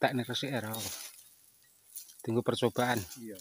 entek nih resik era. Tunggu percobaan. Iya.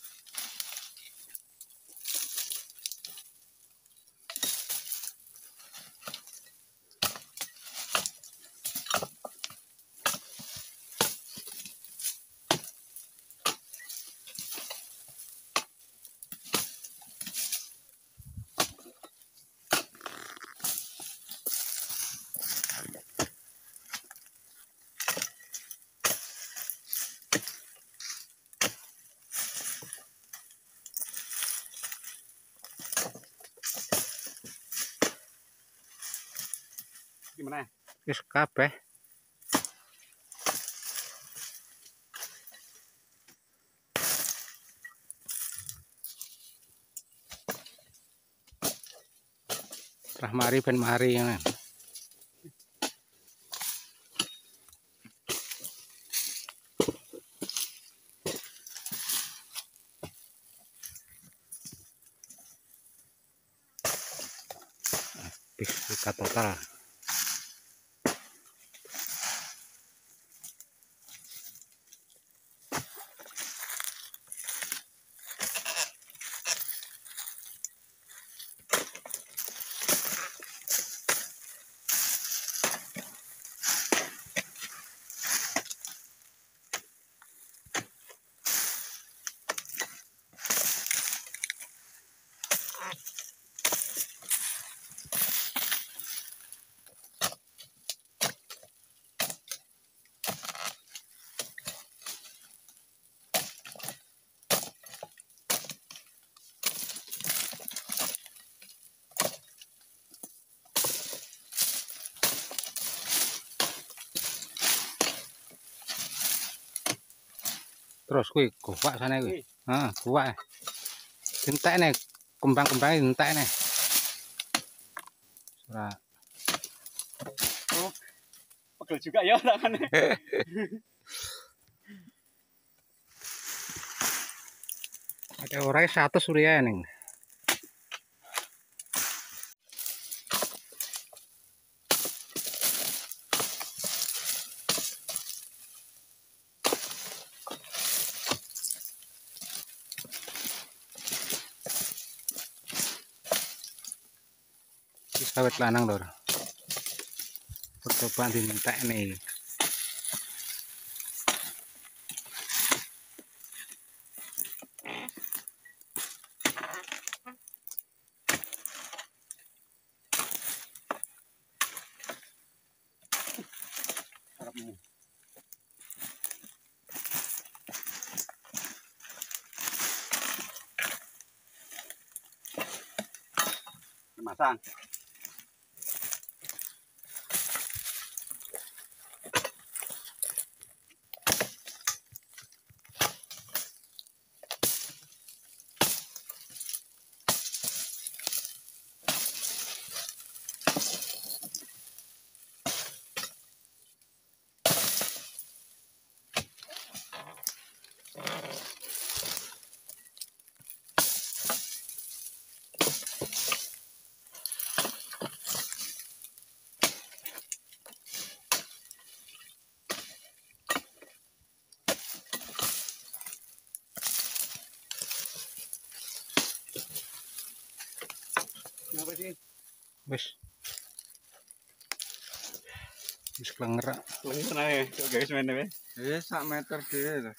Gimana? Wis kabeh. Terah mari ben mari ngene. Bisa total. Terus kuwi gowak sana kuwi. Heeh, gowak. Entek nih kembang-kembang entek nih. Ora. Oh, pegel juga ya tangannya. Ada orang 100 surya ning. Sawit lanang lho. Percobaan dintek nih. Masang. Apa sih? Wis klenger. Klenger ae, kok guys mene wis. Wis sak meter dhewe lho.